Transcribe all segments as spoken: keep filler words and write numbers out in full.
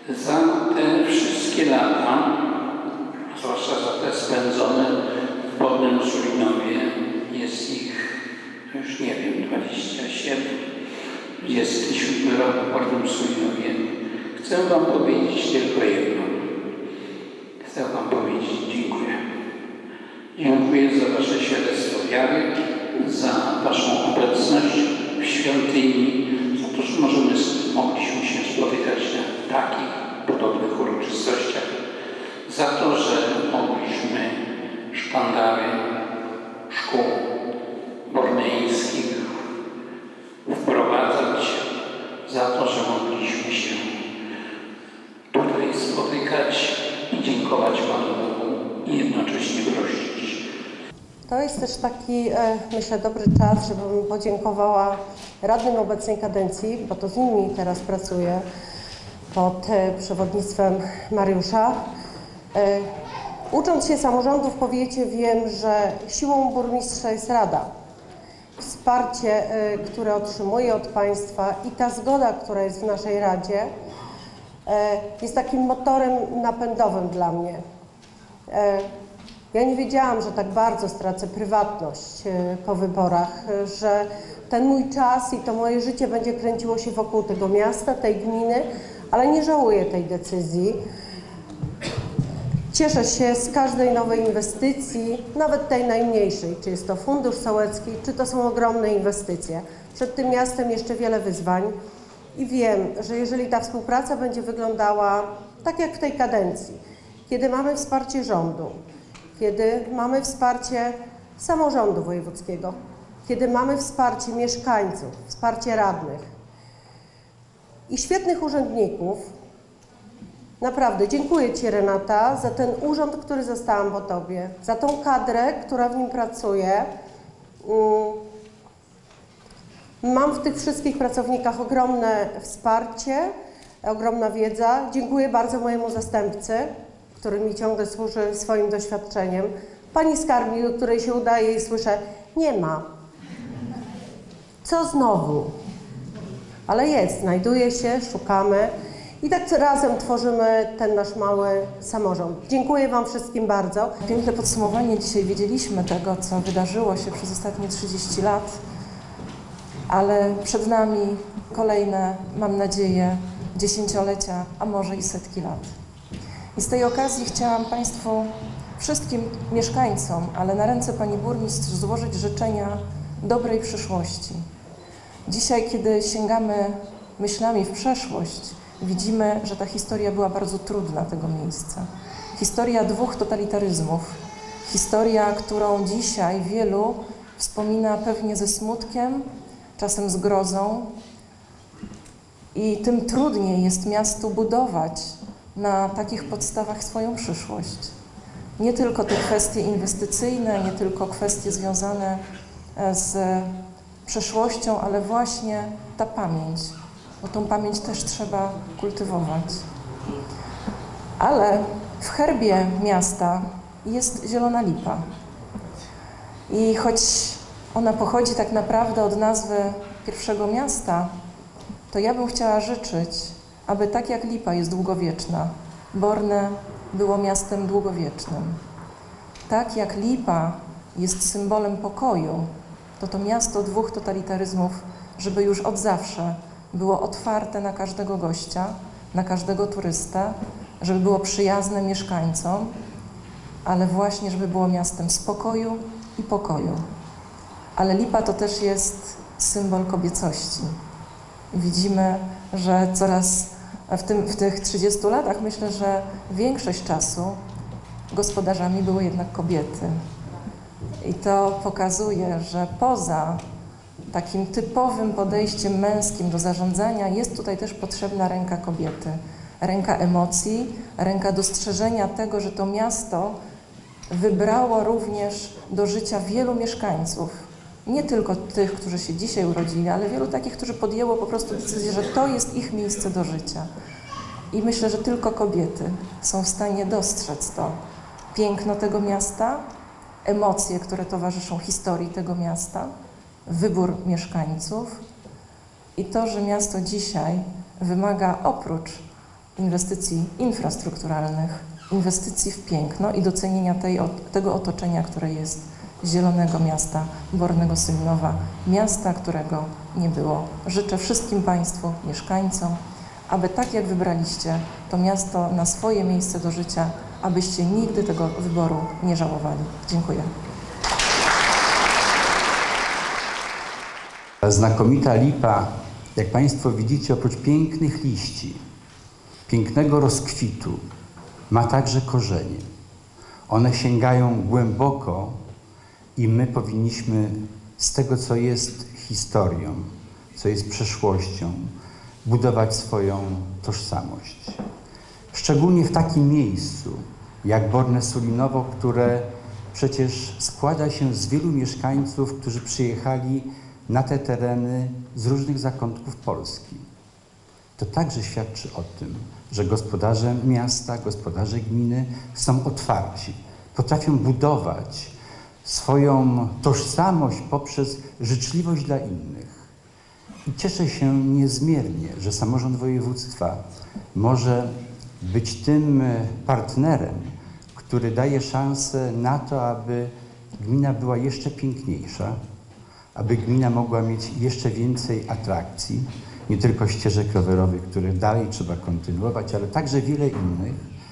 Za te wszystkie lata, zwłaszcza za te spędzone w Bornym Sulinowie, jest ich, już nie wiem, dwadzieścia siedem, dwudziesty siódmy rok w Bornym Sulinowie. Chcę wam powiedzieć tylko jedno. Chcę wam powiedzieć dziękuję. Dziękuję za wasze świadectwo wiary, za waszą obecność w świątyni, za to, że możemy, mogliśmy się spotykać na takich podobnych uroczystościach, za to, że mogliśmy sztandary szkół bornejskich wprowadzać, za to, że mogliśmy się tutaj spotykać i dziękować Panu Bogu i jednocześnie prosić. To jest też taki, myślę, dobry czas, żebym podziękowała radnym obecnej kadencji, bo to z nimi teraz pracuję pod przewodnictwem Mariusza. Ucząc się samorządu w powiecie, wiem, że siłą burmistrza jest rada. Wsparcie, które otrzymuję od państwa i ta zgoda, która jest w naszej radzie, jest takim motorem napędowym dla mnie. Ja nie wiedziałam, że tak bardzo stracę prywatność po wyborach, że ten mój czas i to moje życie będzie kręciło się wokół tego miasta, tej gminy, ale nie żałuję tej decyzji. Cieszę się z każdej nowej inwestycji, nawet tej najmniejszej, czy jest to Fundusz Sołecki, czy to są ogromne inwestycje. Przed tym miastem jeszcze wiele wyzwań i wiem, że jeżeli ta współpraca będzie wyglądała tak jak w tej kadencji, kiedy mamy wsparcie rządu, kiedy mamy wsparcie samorządu wojewódzkiego, kiedy mamy wsparcie mieszkańców, wsparcie radnych i świetnych urzędników. Naprawdę dziękuję Ci, Renata, za ten urząd, który zostałam po Tobie, za tą kadrę, która w nim pracuje. Mam w tych wszystkich pracownikach ogromne wsparcie, ogromna wiedza. Dziękuję bardzo mojemu zastępcy, który mi ciągle służy swoim doświadczeniem. Pani skarbnik, do której się udaje i słyszę, nie ma. Co znowu? Ale jest, znajduje się, szukamy i tak razem tworzymy ten nasz mały samorząd. Dziękuję Wam wszystkim bardzo. Piękne podsumowanie. Dzisiaj wiedzieliśmy tego, co wydarzyło się przez ostatnie trzydzieści lat, ale przed nami kolejne, mam nadzieję, dziesięciolecia, a może i setki lat. I z tej okazji chciałam Państwu, wszystkim mieszkańcom, ale na ręce Pani Burmistrz złożyć życzenia dobrej przyszłości. Dzisiaj, kiedy sięgamy myślami w przeszłość, widzimy, że ta historia była bardzo trudna tego miejsca. Historia dwóch totalitaryzmów, historia, którą dzisiaj wielu wspomina pewnie ze smutkiem, czasem z grozą i tym trudniej jest miastu budować na takich podstawach swoją przyszłość. Nie tylko te kwestie inwestycyjne, nie tylko kwestie związane z przeszłością, ale właśnie ta pamięć, bo tą pamięć też trzeba kultywować. Ale w herbie miasta jest zielona lipa. I choć ona pochodzi tak naprawdę od nazwy pierwszego miasta, to ja bym chciała życzyć, aby tak jak lipa jest długowieczna, Borne było miastem długowiecznym. Tak jak lipa jest symbolem pokoju, to to miasto dwóch totalitaryzmów, żeby już od zawsze było otwarte na każdego gościa, na każdego turystę, żeby było przyjazne mieszkańcom, ale właśnie, żeby było miastem spokoju i pokoju. Ale lipa to też jest symbol kobiecości. Widzimy, że coraz w, tym, w tych trzydziestu latach, myślę, że większość czasu gospodarzami były jednak kobiety. I to pokazuje, że poza takim typowym podejściem męskim do zarządzania jest tutaj też potrzebna ręka kobiety. Ręka emocji, ręka dostrzeżenia tego, że to miasto wybrało również do życia wielu mieszkańców. Nie tylko tych, którzy się dzisiaj urodzili, ale wielu takich, którzy podjęło po prostu decyzję, że to jest ich miejsce do życia. I myślę, że tylko kobiety są w stanie dostrzec to piękno tego miasta, emocje, które towarzyszą historii tego miasta, wybór mieszkańców i to, że miasto dzisiaj wymaga oprócz inwestycji infrastrukturalnych, inwestycji w piękno i docenienia tej, tego otoczenia, które jest zielonego miasta Bornego Sulinowa, miasta, którego nie było. Życzę wszystkim Państwu, mieszkańcom, aby tak jak wybraliście to miasto na swoje miejsce do życia, abyście nigdy tego wyboru nie żałowali. Dziękuję. Znakomita lipa, jak Państwo widzicie, oprócz pięknych liści, pięknego rozkwitu, ma także korzenie. One sięgają głęboko i my powinniśmy z tego, co jest historią, co jest przeszłością, budować swoją tożsamość. Szczególnie w takim miejscu jak Borne Sulinowo, które przecież składa się z wielu mieszkańców, którzy przyjechali na te tereny z różnych zakątków Polski. To także świadczy o tym, że gospodarze miasta, gospodarze gminy są otwarci, potrafią budować swoją tożsamość poprzez życzliwość dla innych. I cieszę się niezmiernie, że samorząd województwa może być tym partnerem, który daje szansę na to, aby gmina była jeszcze piękniejsza, aby gmina mogła mieć jeszcze więcej atrakcji, nie tylko ścieżek rowerowych, które dalej trzeba kontynuować, ale także wiele innych.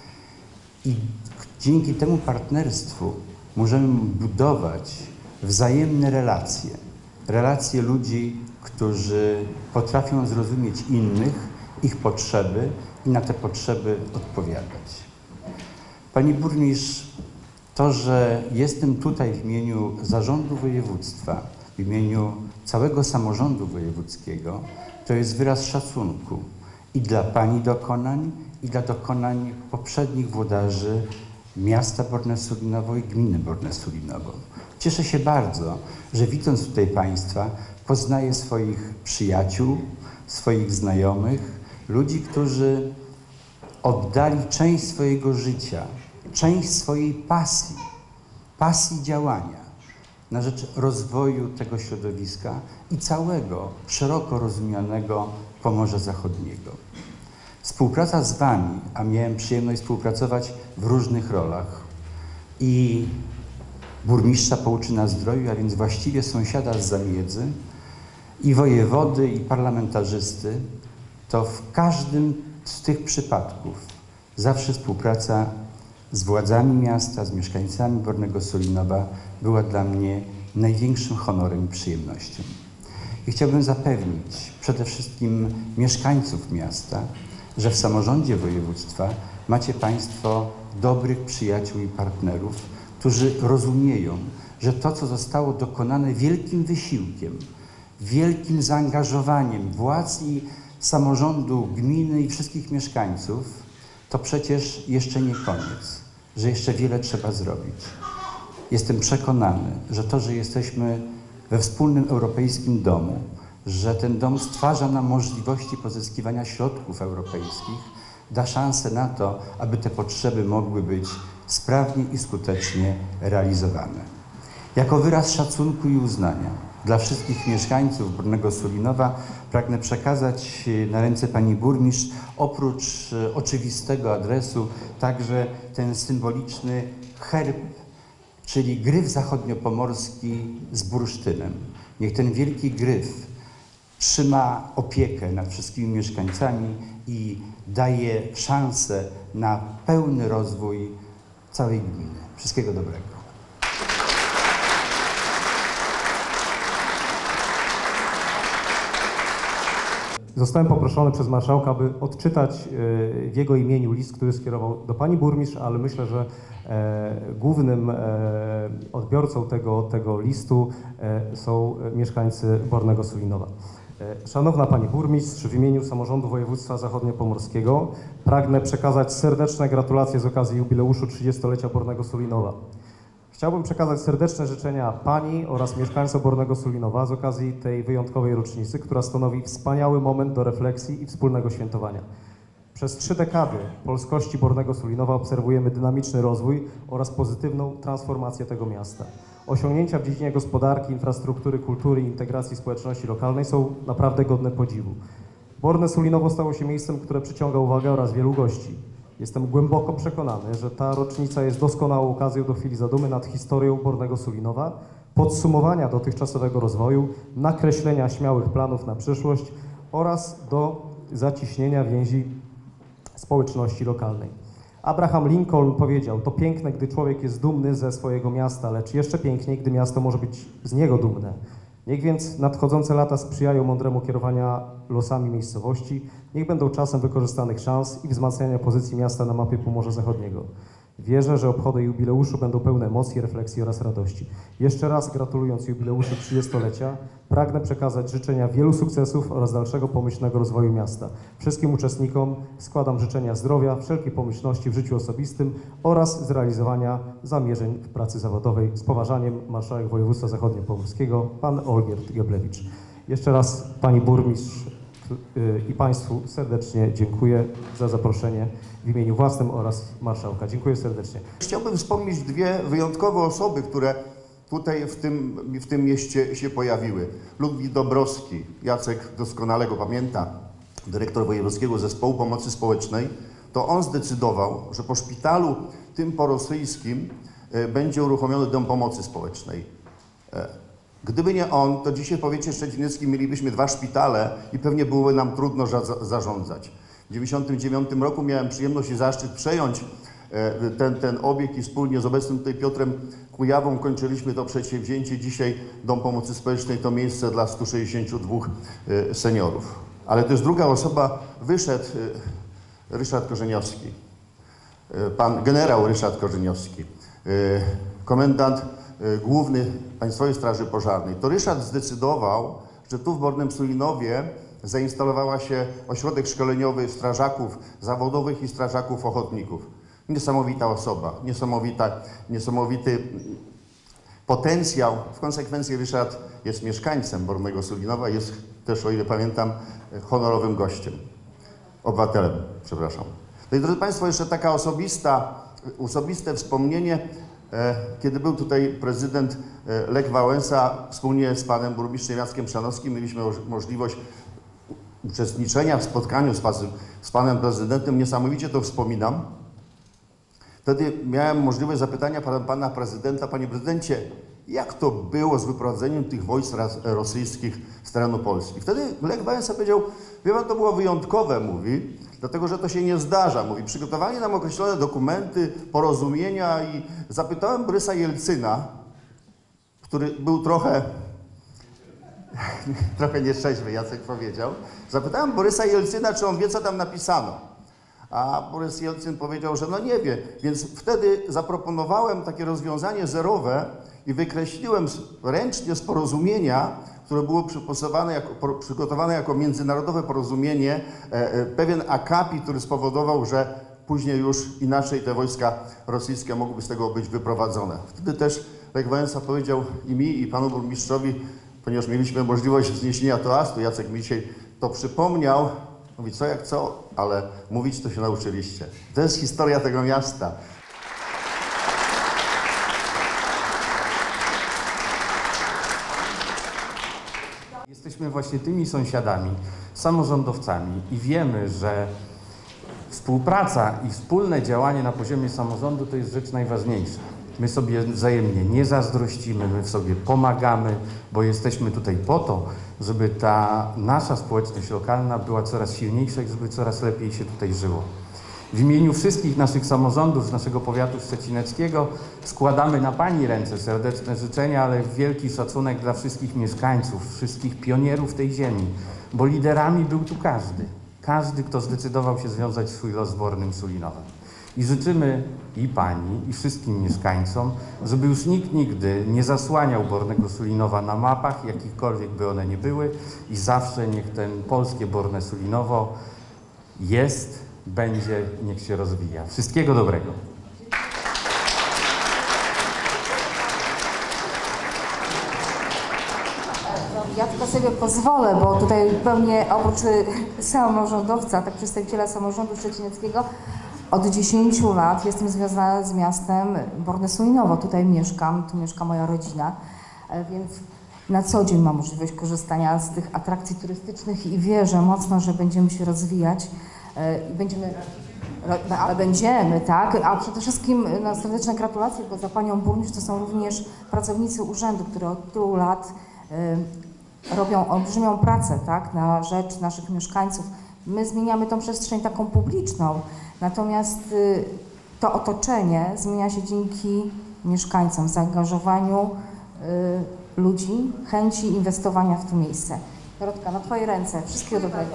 I dzięki temu partnerstwu możemy budować wzajemne relacje. Relacje ludzi, którzy potrafią zrozumieć innych, ich potrzeby i na te potrzeby odpowiadać. Pani burmistrz, to, że jestem tutaj w imieniu zarządu województwa, w imieniu całego samorządu wojewódzkiego, to jest wyraz szacunku i dla Pani dokonań, i dla dokonań poprzednich włodarzy miasta Borne Sulinowo i gminy Borne Sulinowo. Cieszę się bardzo, że widząc tutaj Państwa, poznaję swoich przyjaciół, swoich znajomych, ludzi, którzy oddali część swojego życia, część swojej pasji, pasji działania na rzecz rozwoju tego środowiska i całego szeroko rozumianego Pomorza Zachodniego. Współpraca z Wami, a miałem przyjemność współpracować w różnych rolach, i burmistrza Połczyna-Zdroju, a więc właściwie sąsiada z Zamiedzy, i wojewody, i parlamentarzysty, to w każdym z tych przypadków zawsze współpraca z władzami miasta, z mieszkańcami Bornego Sulinowa była dla mnie największym honorem i przyjemnością. I chciałbym zapewnić przede wszystkim mieszkańców miasta, że w samorządzie województwa macie Państwo dobrych przyjaciół i partnerów, którzy rozumieją, że to, co zostało dokonane wielkim wysiłkiem, wielkim zaangażowaniem władz i samorządu, gminy i wszystkich mieszkańców, to przecież jeszcze nie koniec, że jeszcze wiele trzeba zrobić. Jestem przekonany, że to, że jesteśmy we wspólnym europejskim domu, że ten dom stwarza nam możliwości pozyskiwania środków europejskich, da szansę na to, aby te potrzeby mogły być sprawnie i skutecznie realizowane. Jako wyraz szacunku i uznania dla wszystkich mieszkańców Bornego Sulinowa pragnę przekazać na ręce Pani burmistrz, oprócz oczywistego adresu, także ten symboliczny herb, czyli gryf zachodniopomorski z bursztynem. Niech ten wielki gryf trzyma opiekę nad wszystkimi mieszkańcami i daje szansę na pełny rozwój całej gminy. Wszystkiego dobrego. Zostałem poproszony przez marszałka, aby odczytać w jego imieniu list, który skierował do pani burmistrz, ale myślę, że głównym odbiorcą tego, tego listu są mieszkańcy Bornego Sulinowa. Szanowna Pani Burmistrz, w imieniu Samorządu Województwa Zachodniopomorskiego pragnę przekazać serdeczne gratulacje z okazji jubileuszu trzydziestolecia Bornego Sulinowa. Chciałbym przekazać serdeczne życzenia Pani oraz mieszkańcom Bornego Sulinowa z okazji tej wyjątkowej rocznicy, która stanowi wspaniały moment do refleksji i wspólnego świętowania. Przez trzy dekady polskości Bornego Sulinowa obserwujemy dynamiczny rozwój oraz pozytywną transformację tego miasta. Osiągnięcia w dziedzinie gospodarki, infrastruktury, kultury i integracji społeczności lokalnej są naprawdę godne podziwu. Borne Sulinowo stało się miejscem, które przyciąga uwagę oraz wielu gości. Jestem głęboko przekonany, że ta rocznica jest doskonałą okazją do chwili zadumy nad historią Bornego Sulinowa, podsumowania dotychczasowego rozwoju, nakreślenia śmiałych planów na przyszłość oraz do zaciśnienia więzi społeczności lokalnej. Abraham Lincoln powiedział: to piękne, gdy człowiek jest dumny ze swojego miasta, lecz jeszcze piękniej, gdy miasto może być z niego dumne. Niech więc nadchodzące lata sprzyjają mądremu kierowania losami miejscowości, niech będą czasem wykorzystanych szans i wzmacniania pozycji miasta na mapie Pomorza Zachodniego. Wierzę, że obchody jubileuszu będą pełne emocji, refleksji oraz radości. Jeszcze raz gratulując jubileuszu trzydziestolecia, pragnę przekazać życzenia wielu sukcesów oraz dalszego pomyślnego rozwoju miasta. Wszystkim uczestnikom składam życzenia zdrowia, wszelkiej pomyślności w życiu osobistym oraz zrealizowania zamierzeń w pracy zawodowej. Z poważaniem, Marszałek Województwa Zachodniopomorskiego, pan Olgierd Geblewicz. Jeszcze raz pani burmistrz i państwu serdecznie dziękuję za zaproszenie w imieniu własnym oraz marszałka. Dziękuję serdecznie. Chciałbym wspomnieć dwie wyjątkowe osoby, które tutaj w tym, w tym mieście się pojawiły. Ludwik Dąbrowski, Jacek doskonale go pamięta, dyrektor Wojewódzkiego Zespołu Pomocy Społecznej. To on zdecydował, że po szpitalu tym porosyjskim będzie uruchomiony Dom Pomocy Społecznej. Gdyby nie on, to dzisiaj w powiecie szczecineckim mielibyśmy dwa szpitale i pewnie byłoby nam trudno za zarządzać. W tysiąc dziewięćset dziewięćdziesiątym dziewiątym roku miałem przyjemność i zaszczyt przejąć ten, ten obiekt i wspólnie z obecnym tutaj Piotrem Kujawą kończyliśmy to przedsięwzięcie. Dzisiaj Dom Pomocy Społecznej to miejsce dla stu sześćdziesięciu dwóch seniorów. Ale też druga osoba wyszedł, Ryszard Korzeniowski, pan generał Ryszard Korzeniowski, komendant główny Państwowej Straży Pożarnej. To Ryszard zdecydował, że tu w Bornym Sulinowie zainstalowała się ośrodek szkoleniowy strażaków zawodowych i strażaków ochotników. Niesamowita osoba, niesamowita, niesamowity potencjał. W konsekwencji Ryszard jest mieszkańcem Bornego Sulinowa, jest też, o ile pamiętam, honorowym gościem, obywatelem, przepraszam. No i drodzy Państwo, jeszcze taka osobista, osobiste wspomnienie. Kiedy był tutaj prezydent Lech Wałęsa, wspólnie z panem burmistrzem Jackiem Chrzanowskim mieliśmy możliwość uczestniczenia w spotkaniu z, z panem prezydentem. Niesamowicie to wspominam. Wtedy miałem możliwość zapytania pana, pana prezydenta: panie prezydencie, jak to było z wyprowadzeniem tych wojsk rosyjskich z terenu Polski? Wtedy Lech Wałęsa powiedział: wie pan, to było wyjątkowe, mówi, dlatego że to się nie zdarza. Mówi, przygotowali nam określone dokumenty, porozumienia i zapytałem Borysa Jelcyna, który był trochę, trochę nieszczęśliwy, Jacek powiedział. Zapytałem Borysa Jelcyna, czy on wie, co tam napisano. A Borys Jelcyn powiedział, że no nie wie. Więc wtedy zaproponowałem takie rozwiązanie zerowe i wykreśliłem ręcznie z porozumienia, które było przygotowane jako, przygotowane jako międzynarodowe porozumienie, e, pewien akapit, który spowodował, że później już inaczej te wojska rosyjskie mogłyby z tego być wyprowadzone. Wtedy też Lech Wałęsa powiedział i mi, i panu burmistrzowi, ponieważ mieliśmy możliwość zniesienia toastu, Jacek mi dzisiaj to przypomniał, mówi, co jak co, ale mówić to się nauczyliście. To jest historia tego miasta. Jesteśmy właśnie tymi sąsiadami, samorządowcami i wiemy, że współpraca i wspólne działanie na poziomie samorządu to jest rzecz najważniejsza. My sobie wzajemnie nie zazdrościmy, my sobie pomagamy, bo jesteśmy tutaj po to, żeby ta nasza społeczność lokalna była coraz silniejsza i żeby coraz lepiej się tutaj żyło. W imieniu wszystkich naszych samorządów z naszego powiatu szczecineckiego składamy na Pani ręce serdeczne życzenia, ale wielki szacunek dla wszystkich mieszkańców, wszystkich pionierów tej ziemi, bo liderami był tu każdy. Każdy, kto zdecydował się związać swój los z Bornym Sulinowem. I życzymy i Pani, i wszystkim mieszkańcom, żeby już nikt nigdy nie zasłaniał Bornego Sulinowa na mapach, jakichkolwiek by one nie były, i zawsze niech ten polskie Borne Sulinowo jest, będzie, niech się rozwija. Wszystkiego dobrego. Ja tylko sobie pozwolę, bo tutaj pewnie oprócz samorządowca, tak przedstawiciela samorządu szczecineckiego, od dziesięciu lat jestem związana z miastem Borne Sulinowo. Tutaj mieszkam, tu mieszka moja rodzina, więc na co dzień ma możliwość korzystania z tych atrakcji turystycznych i wierzę mocno, że będziemy się rozwijać i będziemy, ale będziemy, tak, a przede wszystkim no, serdeczne gratulacje, bo za panią burmistrz to są również pracownicy urzędu, które od tylu lat y, robią olbrzymią pracę, tak, na rzecz naszych mieszkańców. My zmieniamy tą przestrzeń taką publiczną, natomiast y, to otoczenie zmienia się dzięki mieszkańcom, zaangażowaniu y, ludzi, chęci inwestowania w to miejsce. Dorotka, na twoje ręce. Wszystkiego dobrego.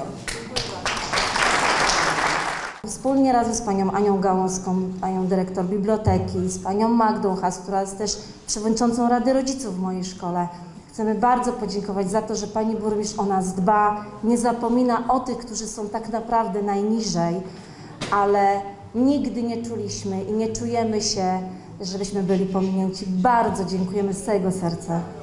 Wspólnie razem z panią Anią Gałązką, panią dyrektor biblioteki, z panią Magdą Has, która jest też przewodniczącą Rady Rodziców w mojej szkole, chcemy bardzo podziękować za to, że pani burmistrz o nas dba, nie zapomina o tych, którzy są tak naprawdę najniżej, ale nigdy nie czuliśmy i nie czujemy się, żebyśmy byli pominięci. Bardzo dziękujemy z całego serca.